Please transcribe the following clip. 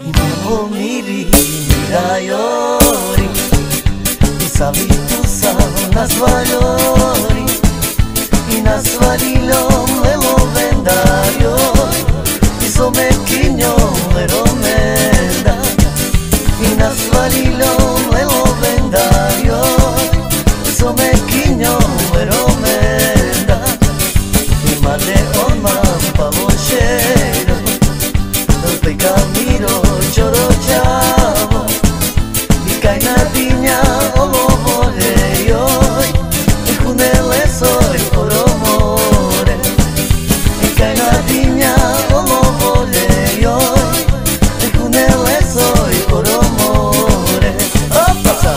今を見りmira llori y sabi tu sanas valori y nas valilo me lo vendario y so me quiño me lo menda y nas valilo me lo vendario y so me quiño me lo menda y male on man pavochero el pecamino choro chavo y caina piña o lo vole yo y junele soy por amore y caina piña o lo vole yo y junele soy por amore. ¡Opa!